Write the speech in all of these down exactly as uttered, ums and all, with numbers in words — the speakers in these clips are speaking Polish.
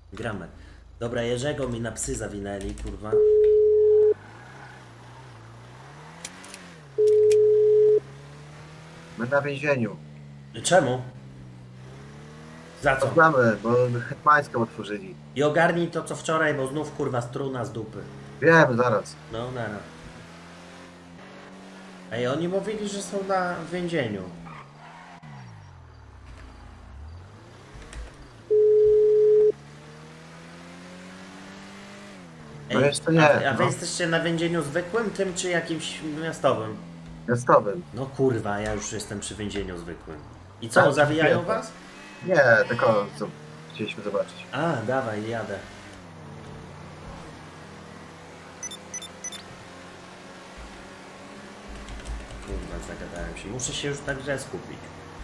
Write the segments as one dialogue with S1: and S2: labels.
S1: Gramy. Dobra, Jerzego mi na psy zawinęli, kurwa.
S2: My na więzieniu.
S1: Czemu? Za co?
S2: Znamy, bo hetmańską otworzyli.
S1: I ogarnij to co wczoraj, bo znów kurwa struna z dupy.
S2: Wiem, zaraz.
S1: No, nara. Ej, oni mówili, że są na więzieniu.
S2: No jeszcze nie,
S1: a, a wy
S2: no.
S1: jesteście na więzieniu zwykłym, tym czy jakimś miastowym?
S2: Miastowym.
S1: No kurwa, ja już jestem przy więzieniu zwykłym. I co,
S2: Tak,
S1: zawijają
S2: wiem.
S1: was?
S2: Nie, tylko co chcieliśmy zobaczyć.
S1: A, dawaj, jadę. Kurwa, zagadałem się. Muszę się już na grze skupić.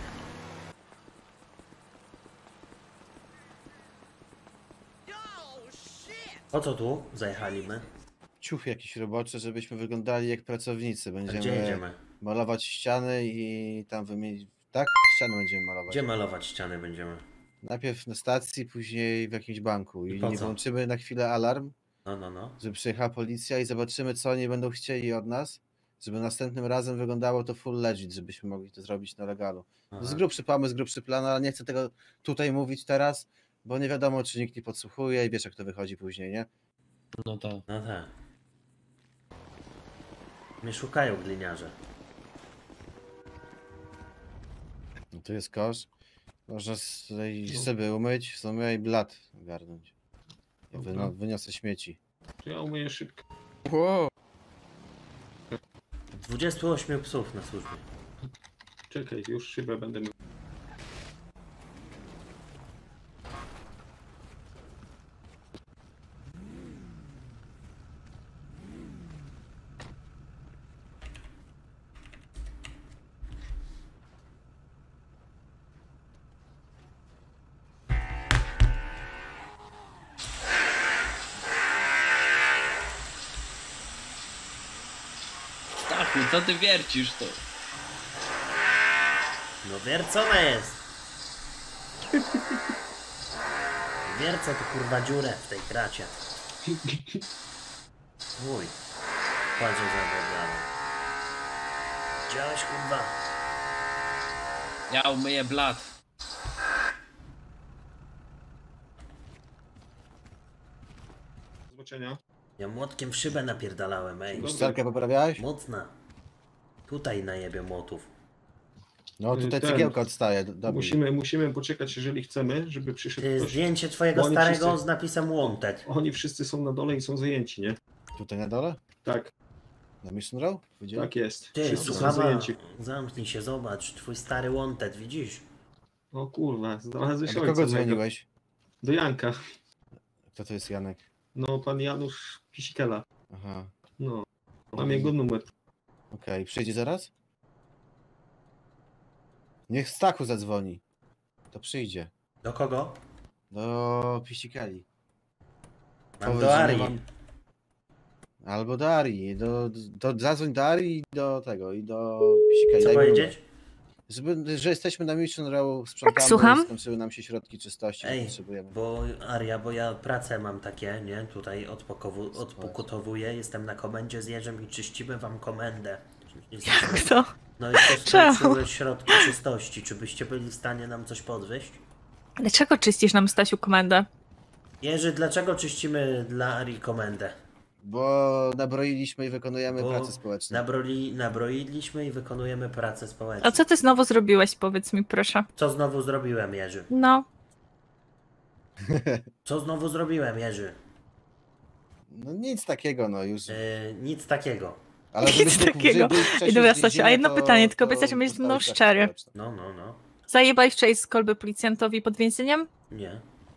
S1: Po co tu zajechaliśmy?
S3: Ciuch jakiś roboczy, żebyśmy wyglądali jak pracownicy.
S1: A gdzie
S3: Będziemy
S1: jedziemy?
S3: malować ściany i tam wymienić... Tak? Ściany będziemy malować.
S1: Gdzie malować ściany będziemy?
S3: Najpierw na stacji, później w jakimś banku.
S1: I
S3: I
S1: po
S3: nie
S1: co?
S3: włączymy na chwilę alarm,
S1: No, no, no.
S3: żeby przyjechała policja i zobaczymy, co oni będą chcieli od nas, żeby następnym razem wyglądało to full legit, żebyśmy mogli to zrobić na legalu. To jest
S1: Aha.
S3: grubszy pomysł, grubszy plan, ale nie chcę tego tutaj mówić teraz, bo nie wiadomo, czy nikt nie podsłuchuje i wiesz, jak to wychodzi później, nie?
S4: No tak.
S1: No tak. Mnie szukają gliniarze.
S3: No tu jest kosz. Można tutaj
S4: No.
S3: sobie umyć, w sumie i blat ogarnąć. Ja
S4: Dobra.
S3: wyno, wyniosę śmieci.
S4: To ja umyję szybko.
S3: Wow.
S1: dwudziestu ośmiu psów na służbie.
S4: Czekaj, już szybę będę mył.
S5: Stachu, co ty wiercisz tu?
S1: No wiercona jest. Wiercę tu kurwa dziurę w tej kracie. Mój. Patrzę za wybraną. Widziałeś kurwa?
S5: Ja umyję blat.
S4: Do zobaczenia.
S1: Ja młotkiem w szybę napierdalałem, ej.
S4: Dobra.
S3: Sztelkę poprawiałeś?
S1: Mocna. Tutaj najebie młotów.
S3: No tutaj
S4: Ten.
S3: cegiełka odstaje. do- Dobij.
S4: Musimy, musimy poczekać, jeżeli chcemy, żeby przyszedł
S1: Ty,
S4: ktoś.
S1: zdjęcie twojego
S4: Bo oni
S1: starego
S4: wszyscy-
S1: z napisem Wanted.
S4: Oni wszyscy są na dole i są zajęci, nie?
S3: Tutaj na dole?
S4: Tak,
S3: Na Mission Row? Powiedzieli?
S4: tak jest.
S1: Ty,
S4: Wszyscy są
S1: słuchawa,
S4: zajęci.
S1: zamknij się, zobacz. Twój stary Wanted, widzisz?
S4: O kurwa, znalazłeś
S3: A do
S4: ojca
S3: kogo
S4: mojego.
S3: dzwoniłeś?
S4: Do Janka.
S3: Kto to jest Janek?
S4: No, pan Janusz Pisikela.
S3: Aha.
S4: No, mam jego numer.
S3: Okej, przyjdzie zaraz? Niech Stachu zadzwoni. To przyjdzie.
S1: Do kogo?
S3: Do Pisikeli.
S1: Mam
S3: Powiedz,
S1: do
S3: że nie
S1: Arii.
S3: mam- Albo do Arii. Do, do, zadzwoń do Arii i do tego, i do Pisikeli.
S1: Co
S3: Daj mi numer.
S1: powiedzieć?
S3: Żeby, że jesteśmy na Mission Row, sprzątamy,
S6: Tak, słucham.
S3: skończyły nam się środki czystości,
S1: Ej,
S3: potrzebujemy.
S1: bo Aria, bo ja pracę mam takie, nie? Tutaj odpokowu- odpokutowuję, jestem na komendzie z Jerzem i czyścimy wam komendę. Jesteśmy,
S6: Jak to?
S1: no jesteśmy
S6: Czemu?
S1: cały środki czystości. Czy byście byli w stanie nam coś podwieźć?
S6: Dlaczego czyścisz nam, Stasiu, komendę?
S1: Jerzy, dlaczego czyścimy dla Arii komendę?
S3: Bo nabroiliśmy i wykonujemy
S1: Bo
S3: prace społeczne.
S1: Nabroli, nabroiliśmy i wykonujemy pracę społeczną.
S6: A co ty znowu zrobiłeś, powiedz mi, proszę?
S1: Co znowu zrobiłem, Jerzy?
S6: No,
S1: Co znowu zrobiłem, Jerzy?
S3: No nic takiego, no już.
S1: Yy, nic takiego.
S3: Ale
S6: nic
S3: żebyśmy
S6: takiego.
S3: byli wcześniej
S6: I dobra,
S3: z
S6: Stasiu, a
S3: więzienia,
S6: jedno
S3: to-
S6: pytanie, tylko
S3: to
S6: obiecać, że będziesz ze mną
S3: zostały prace
S6: szczery.
S3: społeczne.
S1: No, no, no.
S6: Zajebaj wczoraj z kolby policjantowi pod więzieniem?
S1: Nie.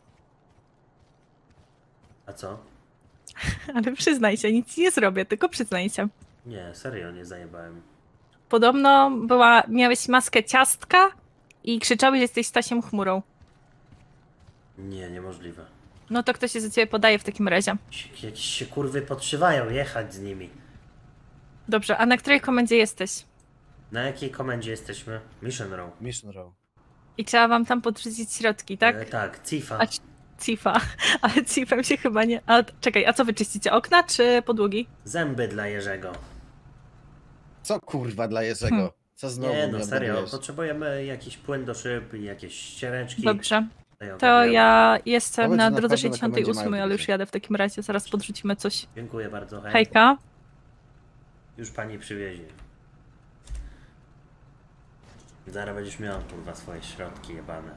S1: A co?
S6: Ale przyznaj się, nic nie zrobię, tylko przyznaj się.
S1: Nie, serio nie zajebałem.
S6: Podobno była, miałeś maskę ciastka i krzyczałeś, że jesteś Stasiem Chmurą.
S1: Nie, niemożliwe.
S6: No to kto się za ciebie podaje w takim razie?
S1: Jakieś- Jakieś się kurwy podszywają, jechać z nimi.
S6: Dobrze, a na której komendzie jesteś?
S1: Na jakiej komendzie jesteśmy? Mission Row.
S3: Mission Row.
S6: I trzeba wam tam podrzucić środki, tak?
S1: E, tak, Cifa.
S6: A, c- Cifa, ale Cifem się chyba nie... A, czekaj, a co wy czyścicie? Okna czy podłogi?
S1: Zęby dla Jerzego.
S3: Co kurwa dla Jerzego?
S6: Hmm.
S3: Co znowu
S1: Nie
S3: mnie
S1: no, serio,
S3: obgadujesz?
S1: potrzebujemy jakiś płyn do szyb i jakieś ściereczki.
S6: Dobrze,
S1: Tutaj
S6: to
S1: ogarniamy.
S6: ja jestem
S3: Powiedz,
S6: na
S3: że na
S6: drodze
S3: pewno na
S6: sześćdziesiątej ósmej,
S3: komendzie mają
S6: ale już
S3: dużo.
S6: jadę w takim razie, zaraz podrzucimy coś.
S1: Dziękuję bardzo, hej.
S6: Hejka.
S1: Już pani przywiezie. Zaraz będziesz miał kurwa swoje środki jebane.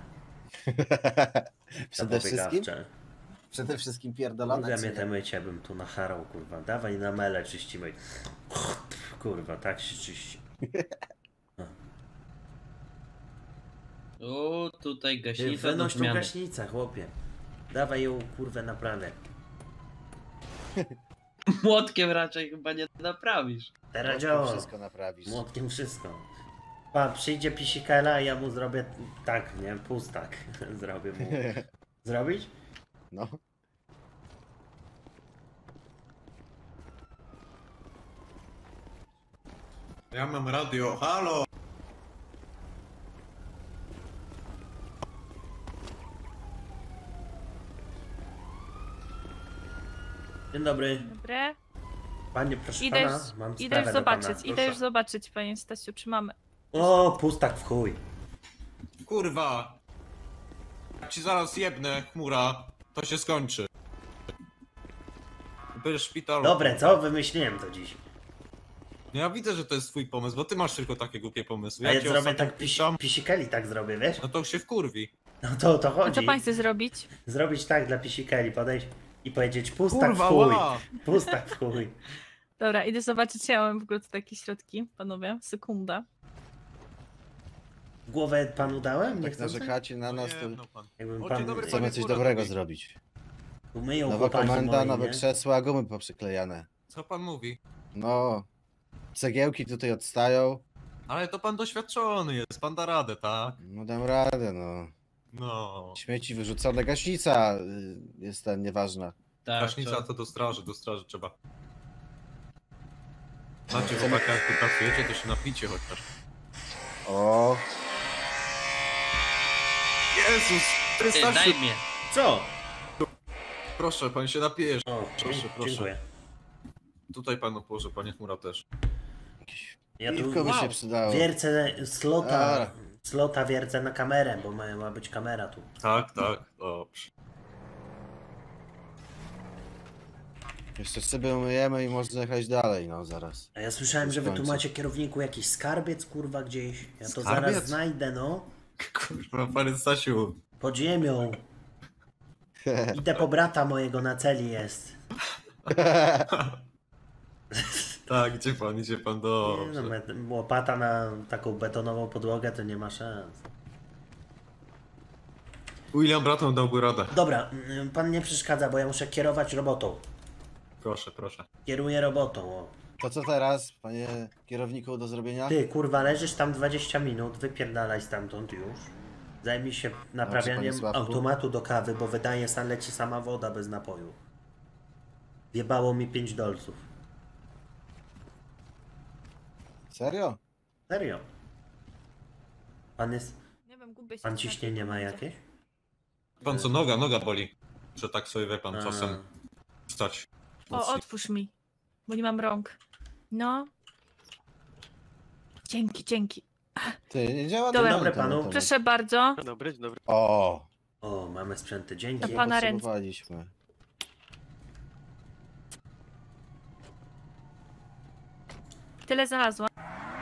S3: Przede wszystkim?
S1: Zapobiegawcze.
S3: Przede wszystkim
S1: Kurwa
S3: pierdolone.
S1: mnie te mycie bym tu nacharał, kurwa. Dawaj na mele czyścimy. Kurwa, tak się czyści.
S5: O, tutaj gaśnica do
S1: Wynoś tą
S5: zmiany.
S1: gaśnicę, chłopie. Dawaj ją kurwę naprawę.
S5: Młotkiem raczej chyba nie naprawisz.
S1: Teraz
S3: Młotkiem
S1: działa.
S3: wszystko naprawisz.
S1: Młotkiem wszystko. Pa, przyjdzie pisikela i ja mu zrobię tak, nie? Pustak. Zrobię mu. Zrobić?
S3: No.
S7: Ja mam radio, halo!
S1: Dzień dobry.
S6: Dobre.
S1: Panie, proszę
S6: Idę
S1: pana,
S6: już,
S1: mam
S6: idę
S1: sprawę
S6: już
S1: do pana.
S6: zobaczyć, idę
S1: Proszę.
S6: już zobaczyć, panie Stasiu, czy mamy.
S1: O, pustak w chuj.
S7: Kurwa! Jak ci zaraz jebnę, chmura, to się skończy. Będziesz w szpitalu.
S1: Dobre, co? Wymyśliłem to dziś.
S7: No ja widzę, że to jest twój pomysł, bo ty masz tylko takie głupie pomysły.
S1: A
S7: Ja
S1: ja
S7: ci
S1: zrobię
S7: ostatnio
S1: tak pisi
S7: piszam,
S1: pisikeli, tak zrobię, wiesz?
S7: no to się wkurwi.
S1: No to o to
S6: No
S1: chodzi.
S6: co pan chce zrobić?
S1: Zrobić tak dla pisikeli, podejść i powiedzieć pustak
S7: Kurwa,
S1: w chuj.
S7: ła!
S1: Pustak w chuj.
S6: Dobra, idę zobaczyć, czy ja mam w ogóle tu takie środki, panowie. Sekunda.
S1: Głowę panu dałem? Nie
S3: Tak
S1: chcę.
S3: narzekacie na nas, to
S7: No pan.
S1: Jakbym
S7: O,
S1: pan
S7: dzień dobry,
S3: chcemy
S7: panie
S3: coś
S7: Chmura,
S3: dobrego
S7: mówi.
S3: zrobić.
S1: umyją
S3: Nowa
S1: chłopaki
S3: komenda,
S1: moi,
S3: nowe
S1: nie?
S3: krzesła, gumy poprzyklejane.
S7: Co pan mówi?
S3: No. Cegiełki tutaj odstają.
S7: Ale to pan doświadczony jest, pan da radę, tak?
S3: No dam radę, no.
S7: No.
S3: Śmieci wyrzucone, gaśnica y, jest ten nieważna.
S5: Tak,
S7: Gaśnica
S5: to...
S7: to do straży, do straży trzeba. Macie chłopaka, jak tu pracujecie, to się napicie chociaż.
S3: O,
S7: Jezus!
S5: Ty, daj mnie.
S1: Co?
S7: Proszę, pan się napijesz.
S1: O,
S7: Proszę,
S1: dzie-
S7: proszę.
S1: dziękuję.
S7: Tutaj panu położę, panie Chmura też.
S1: Ja tu
S3: piwko by
S5: wow.
S3: się przydało.
S1: wiercę slota,
S3: Dobra.
S1: slota wiercę na kamerę, bo ma, ma być kamera tu.
S7: Tak, tak, dobrze.
S3: Jeszcze szyby umyjemy i można jechać dalej, no zaraz.
S1: A ja słyszałem, że wy tu
S3: końcu.
S1: macie kierowniku jakiś skarbiec, kurwa, gdzieś. Ja to
S7: Skarbiec?
S1: zaraz znajdę, no.
S7: Kurwa, panie Stasiu.
S1: Pod ziemią. Idę po brata mojego, na celi jest.
S7: Tak, gdzie pan, idzie pan
S1: Nie,
S7: dobrze.
S1: no, met- łopata na taką betonową podłogę to nie ma szans.
S7: William Bratton dałby radę.
S1: Dobra, mm, pan nie przeszkadza, bo ja muszę kierować robotą.
S7: Proszę, proszę.
S1: Kieruję robotą, o.
S3: To co teraz, panie kierowniku, do zrobienia?
S1: Ty, kurwa, leżysz tam dwadzieścia minut, wypierdalaj stamtąd już. Zajmij się naprawianiem
S3: panie Sławku.
S1: automatu do kawy, bo wydaje sam leci sama woda bez napoju. Wjebało mi pięć dolców.
S3: Serio?
S1: Serio. Pan jest...
S6: Nie wiem, gubię się.
S1: Pan
S6: w
S1: ciśnienie ma
S6: komendzie.
S1: jakieś?
S7: Pan co, noga, noga boli. Że tak sobie wie pan
S1: A.
S7: czasem stać.
S6: O,
S7: mocniej.
S6: otwórz mi, bo nie mam rąk. No. Dzięki, dzięki.
S3: Ty, nie działa
S6: Dobra.
S3: to
S1: Dobre
S3: ten
S1: panu.
S3: automat.
S6: Proszę bardzo.
S8: Dobry, dzień dobry.
S3: O,
S1: O, mamy sprzęty,
S6: Do
S1: dzięki.
S6: pana ręce.
S3: potrzebowaliśmy.
S6: Tyle znalazłam.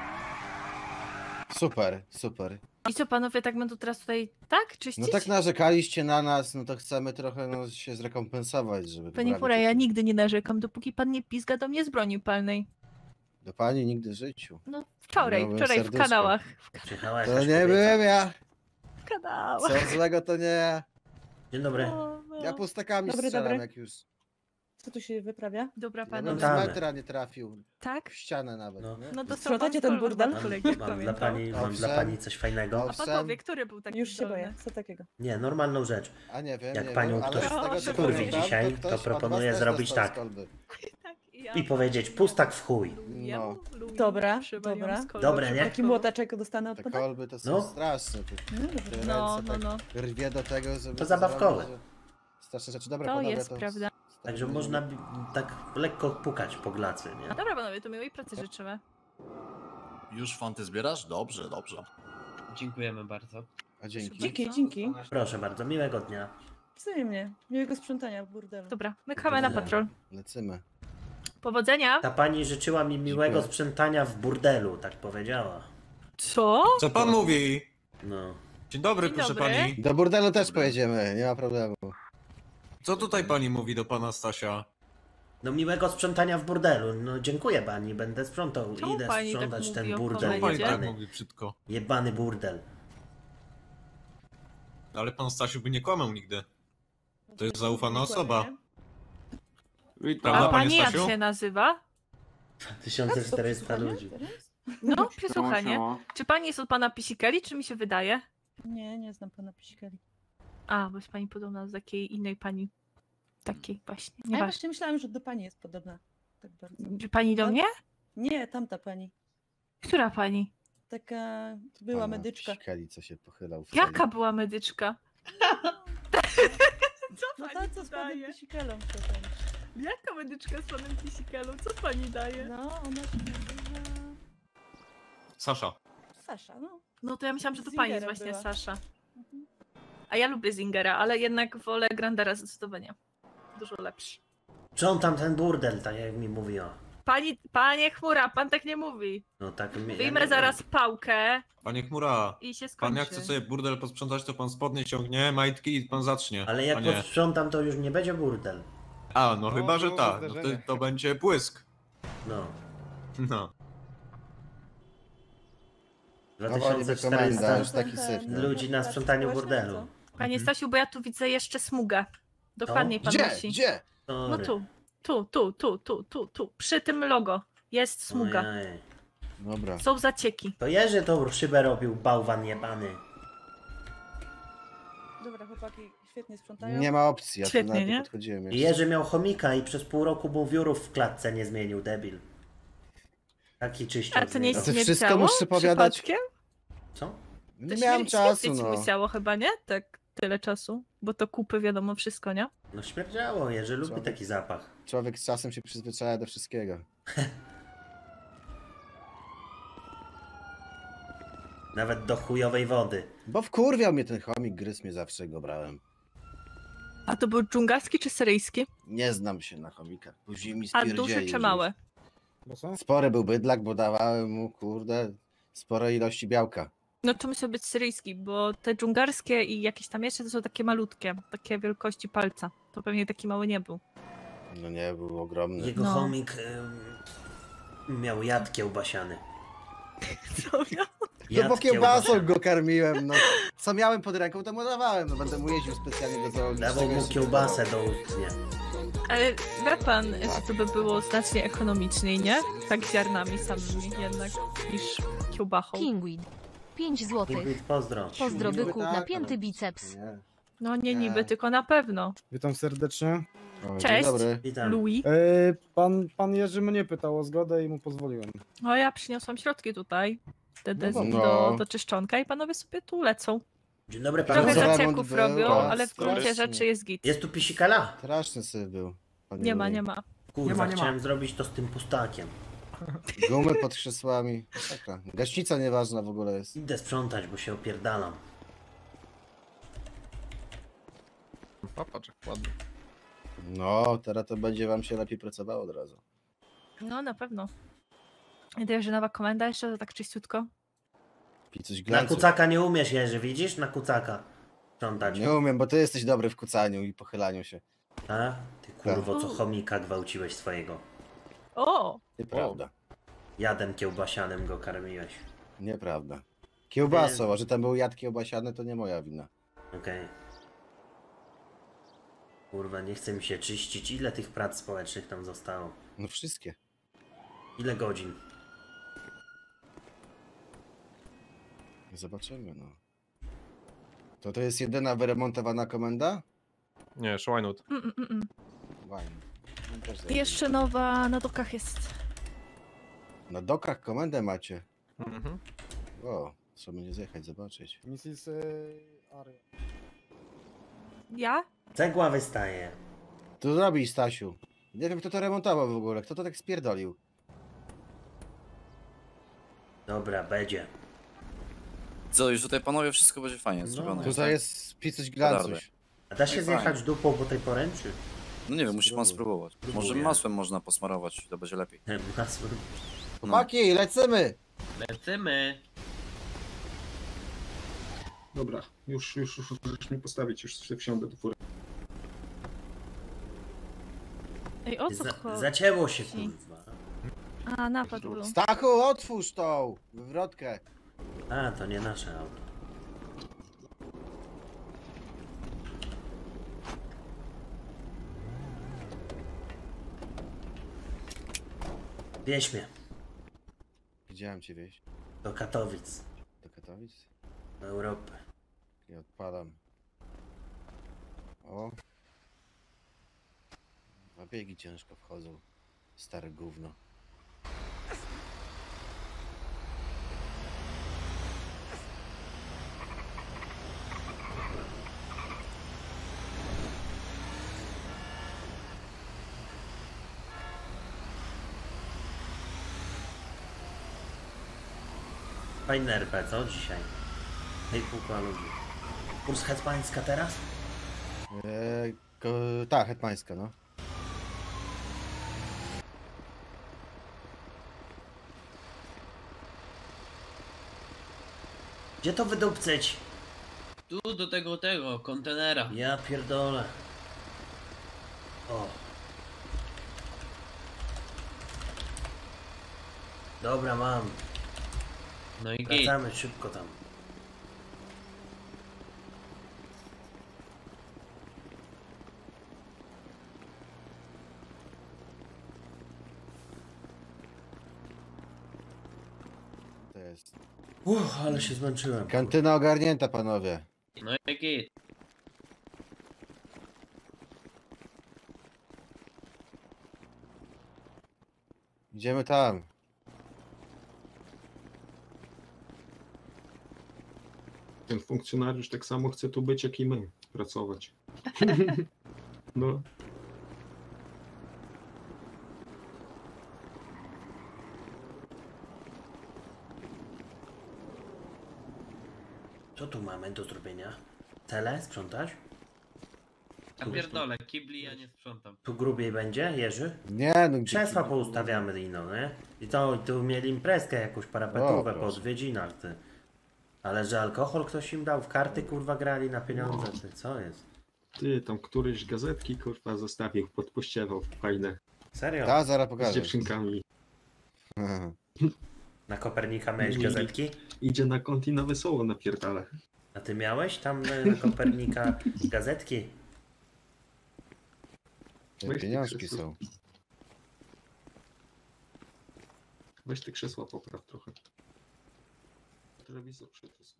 S3: Super, super.
S6: I co, panowie tak będą teraz tutaj, tak? Czyścić?
S3: No tak narzekaliście na nas, no to chcemy trochę no, się zrekompensować, żeby...
S6: Panie
S3: poprawić
S6: Fura, ja
S3: jakoś-
S6: nigdy nie narzekam, dopóki pan nie pizga do mnie z broni palnej.
S3: Do pani nigdy w życiu.
S6: No wczoraj,
S3: Miałbym
S6: wczoraj w
S3: serduszko.
S6: kanałach.
S1: Przyjechała
S3: To
S1: jakaś
S3: nie
S1: kobieta.
S3: byłem ja.
S6: W kanałach.
S3: Co złego to nie ja.
S1: Dzień dobry.
S6: No, no.
S3: Ja pustakami
S9: Dobry,
S3: strzelam
S9: dobry.
S3: jak już.
S9: Co tu się wyprawia?
S6: Dobra,
S3: Ja
S6: panie.
S3: bym z
S1: Damy.
S3: metra nie trafił.
S6: Tak?
S3: W ścianę nawet.
S1: No.
S3: nie?
S6: No to
S9: Sprzątacie ten burdel?
S1: Mam, mam, dla pani, mam dla pani coś fajnego.
S6: A pan powie, który był taki
S9: Już się
S6: zdolny?
S9: boję. Co takiego?
S1: Nie, normalną rzecz.
S3: A nie wiem,
S1: Jak
S3: nie
S1: panią
S3: wiem, ale
S1: ktoś
S3: z tego, co
S6: skurwi
S3: pamiętam,
S1: dzisiaj, to
S3: ktoś od
S1: proponuję
S3: was też
S1: zrobić
S3: dostał
S1: tak.
S3: z kolby.
S6: Tak, ja
S1: I powiedzieć pustak w chuj.
S6: lubię,
S3: No.
S6: lubię,
S9: Dobra,
S6: przywaliłam
S9: dobra.
S6: z kolei.
S1: Dobre, nie?
S9: Taki młoteczek dostanę od
S3: Te
S9: pana?
S3: kolby to są
S1: No.
S3: straszne. Tu, te
S6: No,
S3: ręce
S6: no,
S3: tak
S6: no.
S3: rwie do tego, żeby...
S1: To zabawkowe.
S3: zrobić, straszne rzeczy. Dobra,
S6: To
S3: panowie,
S6: jest
S3: to
S6: prawda.
S1: Także można bi- tak lekko pukać po glacy, nie?
S6: No dobra, panowie, to miłej pracy życzymy.
S8: Już fanty zbierasz? Dobrze, dobrze.
S5: Dziękujemy bardzo.
S3: A dzięki.
S9: Dzięki, dzięki.
S1: Proszę bardzo, miłego dnia.
S9: Wzajemnie. Miłego sprzątania w burdelu.
S6: Dobra, my chamy na patrol.
S3: Lecimy.
S6: Powodzenia.
S1: Ta pani życzyła mi miłego
S3: Dziękuję.
S1: sprzątania w burdelu, tak powiedziała.
S6: Co?
S7: Co pan mówi?
S1: No.
S7: Dzień dobry,
S6: Dzień
S7: proszę
S6: dobry.
S7: pani.
S3: Do burdelu też pojedziemy, nie ma problemu.
S7: Co tutaj pani mówi do pana Stasia?
S1: No miłego sprzątania w burdelu. No dziękuję pani, będę sprzątał.
S6: Czemu
S1: Idę
S6: pani tak
S1: sprzątać
S6: mówi
S1: ten
S6: o
S1: burdel
S7: Czemu pani tak
S1: jebany.
S7: mówi brzydko?
S1: Jebany burdel.
S7: Ale pan Stasiu by nie kłamał nigdy. To jest zaufana osoba.
S4: Witam.
S7: Prawda,
S6: A
S7: panie
S6: pani jak
S7: Stasiu?
S6: się nazywa?
S1: tysiąc czterysta ludzi.
S6: No, przesłuchanie. Czy pani jest od pana Pisikeli, czy mi się wydaje?
S9: Nie, nie znam pana Pisikeli.
S6: A, bo jest pani podobna do takiej innej pani. Takiej właśnie.
S9: Ja
S6: Nie
S9: właśnie myślałam, że do pani jest podobna. Tak bardzo.
S6: Czy pani do mnie?
S9: Nie, tamta pani.
S6: Która pani?
S9: Taka była
S3: Pana
S9: medyczka.
S3: Pisikeli, co się pochylał w
S6: Jaka
S3: celi.
S6: była medyczka? Co
S9: No
S6: pani
S9: ta, co
S6: tu
S9: z panem
S6: daje?
S9: Pisikelą przedtem.
S6: Jaka medyczka z panem Pisikelą? Co pani daje?
S9: No, ona się nazywa...
S7: Sasza.
S9: Sasza, no.
S6: No to ja myślałam, że to
S9: Z
S6: pani jest
S9: Zingerem
S6: właśnie
S9: była.
S6: Sasza.
S9: Mhm.
S6: A ja lubię Zingera, ale jednak wolę Grandera zdecydowanie. Dużo lepszy.
S1: Sprzątam ten burdel, tak jak mi mówiła.
S6: Pani, panie Chmura, pan tak nie mówi.
S1: No tak mi... ja
S6: Wyjmę
S1: nie
S6: zaraz pałkę
S7: Panie Chmura,
S6: i się
S7: pan
S6: skończy.
S7: jak chce sobie burdel posprzątać, to pan spodnie ciągnie, majtki i pan zacznie.
S1: Ale jak
S7: A nie.
S1: posprzątam, to już nie będzie burdel.
S7: A, no chyba, że
S3: było
S7: tak. No to,
S3: zdarzenie.
S7: to będzie błysk.
S1: No.
S7: No.
S3: Powoli by komenda,
S1: dwa tysiące
S3: już
S1: czterysta
S3: taki syf.
S9: Ten-
S3: no.
S1: ludzi na
S9: pracy
S1: sprzątaniu
S9: społecznej,
S1: burdelu.
S6: Panie
S7: Mhm.
S6: Stasiu, bo ja tu widzę jeszcze smugę. Dokładniej pan
S3: Gdzie?
S6: musi.
S3: Gdzie?
S6: No
S1: Sorry.
S6: tu, tu, tu, tu, tu, tu, tu. Przy tym logo jest smuga.
S1: Ojej.
S3: Dobra.
S6: Są zacieki.
S1: To Jerzy tą szybę robił, bałwan jebany.
S9: co? Dobra, chłopaki świetnie sprzątają.
S3: Nie ma opcji, ja tu
S6: Świetnie,
S3: nawet
S6: nie?
S3: nie podchodziłem
S1: I
S3: jeszcze.
S1: Jerzy miał chomika i przez pół roku mu wiórów w klatce nie zmienił, debil. Taki czyściec.
S6: A to nie
S3: A ty
S6: śmierciało?
S3: wszystko musisz opowiadać?
S6: Przypadkiem?
S1: Co?
S3: Nie
S6: To
S3: miałem
S6: śmier-
S3: czasu,
S6: śmierdzieć
S3: no.
S6: musiało chyba, nie? Tak tyle czasu. Bo to kupy wiadomo wszystko, nie?
S1: No śmierdziało, Jerzy lubi
S3: Człowiek.
S1: taki zapach.
S3: Człowiek z czasem się przyzwyczaja do wszystkiego.
S1: Nawet do chujowej wody.
S3: Bo wkurwiał mnie ten chomik, gryzł mnie zawsze, jak go brałem.
S6: A to był dżungarski czy syryjski?
S3: Nie znam się na chomikach. Później mi
S6: A
S3: stwierdzili,
S6: duży czy
S3: że
S6: małe?
S3: Spory był bydlak, bo dawałem mu, kurde, spore ilości białka.
S6: No to musi być syryjski, bo te dżungarskie i jakieś tam jeszcze to są takie malutkie, takie wielkości palca. To pewnie taki mały nie był.
S3: No nie, był ogromny.
S1: Jego
S6: No.
S1: chomik ym, miał jad kiełbasiany.
S6: Co miał?
S3: No bo
S1: Jad
S3: kiełbasą
S1: kiełbasiany.
S3: go karmiłem, no. Co miałem pod ręką, to mu dawałem. No będę mu jeździł specjalnie do zoologicznego.
S1: Dawał mu
S3: jeszcze
S1: kiełbasę
S3: dawał.
S1: do ustnia.
S6: Ale wie pan, że to by było znacznie ekonomiczniej, nie? Tak ziarnami samymi jednak, niż kiełbachą.
S10: Kingweed. pięć złotych.
S1: Ingrid, pozdro.
S10: Pozdro
S3: Niby
S10: byku,
S3: tak,
S10: napięty
S3: ale-
S10: biceps.
S3: Nie.
S6: No nie niby,
S3: Nie.
S6: tylko na pewno.
S11: Witam serdecznie.
S3: O, dzień
S6: Cześć.
S3: dobry.
S1: Witam.
S6: Louis.
S11: E, pan, pan Jerzy mnie pytał o zgodę i mu pozwoliłem.
S6: O, ja przyniosłam środki tutaj. Te, te,
S3: No
S6: do,
S3: dobra.
S6: do czyszczonka i panowie sobie tu lecą.
S1: Dzień dobry
S6: Trochę
S1: panu.
S3: za remont
S6: zacieków
S3: był,
S6: robią,
S3: tak,
S6: ale w gruncie
S3: strasznie.
S6: rzeczy jest git.
S1: Jest tu pisikala?
S3: Straszny syf był. panie
S6: Nie ma,
S3: Louis.
S6: nie ma.
S1: Kurwa,
S11: Nie ma, nie ma.
S1: chciałem zrobić to z tym pustakiem.
S3: Gumy pod krzesłami. Taka. Gaśnica nieważna w ogóle jest.
S1: Idę sprzątać, bo się opierdalam.
S8: Popatrz, jak ładnie.
S3: No, teraz to będzie wam się lepiej pracowało od razu.
S6: No, na pewno. Idę, że nowa komenda jeszcze, to tak czyściutko.
S3: I coś
S1: Na
S3: glanców.
S1: kucaka nie umiesz, Jerzy, widzisz? Na kucaka. Sprzątać.
S3: Nie umiem, bo ty jesteś dobry w kucaniu i pochylaniu się.
S1: A? Ty kurwo, co chomika gwałciłeś swojego.
S6: O!
S3: Nieprawda.
S1: Jadem kiełbasianym go karmiłeś.
S3: Nieprawda. Kiełbasą, a że tam był jad kiełbasiany, to nie moja wina.
S1: Okej. Kurwa, nie chce mi się czyścić. Ile tych prac społecznych tam zostało?
S3: No wszystkie.
S1: Ile godzin?
S3: Zobaczymy, no. To to jest jedyna wyremontowana komenda?
S8: Nie, Szłajnut.
S6: Mm, mm, mm, mm.
S3: Fajnie. No też zajmę.
S6: Jeszcze nowa na dokach jest.
S3: Na dokach komendę macie.
S8: Mhm.
S3: O, trzeba będzie zjechać, zobaczyć.
S11: missus Aria.
S6: Ja?
S1: Cegła wystaje.
S3: To zrobi Stasiu. Nie wiem kto to remontował w ogóle, kto to tak spierdolił.
S1: Dobra, będzie.
S8: Co, już tutaj panowie wszystko będzie fajnie zrobione.
S1: No,
S3: Tutaj jest picuś glancuś.
S1: A da się
S8: Fajnie.
S1: zjechać dupą po tej poręczy?
S8: No nie wiem, musi pan
S3: Spróbuj.
S8: spróbować. Może
S1: Spróbuję.
S8: masłem można posmarować, to będzie lepiej.
S1: Masłem.
S3: Chłopaki, lecimy!
S5: Lecimy.
S4: Dobra, już, już, już możesz mi postawić, już się wsiądę do fury.
S6: Ej, o co
S1: Za,
S6: chodzi?
S1: zacięło się, kurwa.
S6: A, napad był.
S3: Stachu, otwórz tą wywrotkę.
S1: A, to nie nasze auto. Wieź mnie
S3: Widziałem cię wieś.
S1: do Katowic,
S3: Do Katowic?
S1: do Europy.
S3: I odpalam. O. A biegi ciężko wchodzą. Stare gówno.
S1: Fajne R P, co dzisiaj? Hej, pukła ludzi. Kurs hetmańska teraz?
S3: Eee, ko, ta, hetmańska, no.
S1: Gdzie to wydupcyć?
S5: Tu do tego, tego, kontenera.
S1: Ja pierdolę. O. Dobra, mam.
S5: No i git.
S1: Wracamy szybko tam.
S3: To jest.
S1: Uff, ale się zmęczyłem.
S3: Kantyna ogarnięta, panowie.
S5: No i git.
S3: Idziemy tam.
S4: Ten funkcjonariusz tak samo chce tu być, jak i my pracować. No.
S1: Co tu mamy do zrobienia? Cele? Sprzątać?
S5: Ja pierdolę, kibli ja nie sprzątam.
S1: Tu grubiej będzie, Jerzy?
S3: Nie, no gdzie...
S1: Krzesła poustawiamy ino, nie? I to tu mieli imprezkę jakąś parapetówę
S3: O,
S1: po
S3: proszę.
S1: odwiedzinach, ty. Ale że alkohol ktoś im dał, w karty kurwa grali na pieniądze, ty. Co jest?
S4: Ty, tam któryś gazetki, kurwa, zostawił pod pościelą, fajne,
S1: Serio?
S3: Ta, zaraz
S4: z
S3: pokażę.
S4: dziewczynkami.
S1: Na Kopernika miałeś
S4: Nie.
S1: gazetki?
S4: Idzie na kąt i na wesoło napierdala.
S1: A ty miałeś tam e, na Kopernika gazetki?
S3: Te
S4: Weź te
S3: pieniążki
S4: krzesła.
S3: są.
S4: Weź te krzesła popraw trochę. Telewizor przycisł.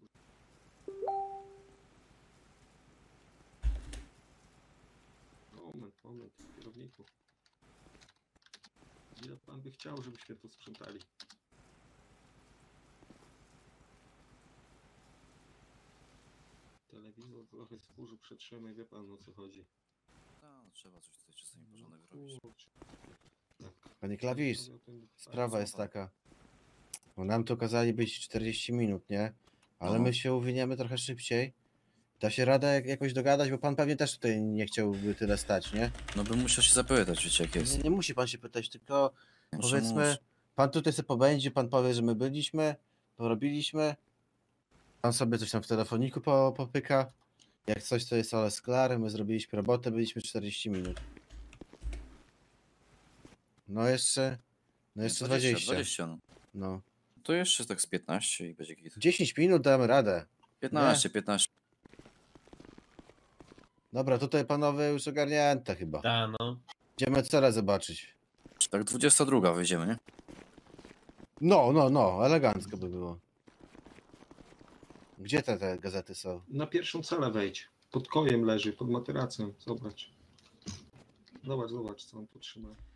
S4: Moment, moment, kierowniku. Ile pan by chciał, żebyśmy tu sprzątali? Telewizor trochę z kurzu przetrzymaj, wie pan o co chodzi.
S8: No, trzeba coś tutaj czasami porządek zrobić.
S4: Kurczę.
S3: Panie Klawisz,
S4: Mówię o tym-
S3: sprawa jest taka. Bo nam tu kazali być czterdzieści minut, nie? Ale
S8: No.
S3: my się uwiniemy trochę szybciej. Da się radę jak- jakoś dogadać, bo pan pewnie też tutaj nie chciałby tyle stać, nie?
S8: No bym musiał się zapytać, wiecie jak jest.
S3: Nie, nie musi pan się pytać, tylko
S8: Nie,
S3: powiedzmy,
S8: muszę.
S3: pan tutaj sobie pobędzie, pan powie, że my byliśmy, porobiliśmy. Pan sobie coś tam w telefoniku po, popyka. Jak coś, to jest ale sklar, my zrobiliśmy robotę, byliśmy czterdzieści minut. No jeszcze, no jeszcze dwadzieścia.
S8: dwadzieścia, no.
S3: No.
S8: To jeszcze tak z piętnaście i będzie git.
S3: dziesięć minut damy radę.
S8: piętnaście, piętnaście.
S3: Dobra, tutaj panowie już ogarnięte chyba.
S5: Ta no.
S3: Idziemy cele zobaczyć.
S8: Tak dwudziesta druga wyjdziemy, nie?
S3: No, no, no, elegancko by było. Gdzie te, te gazety są?
S4: Na pierwszą celę wejdź. Pod kojem leży, pod materacem. Zobacz. Zobacz, zobacz, co on tu trzyma.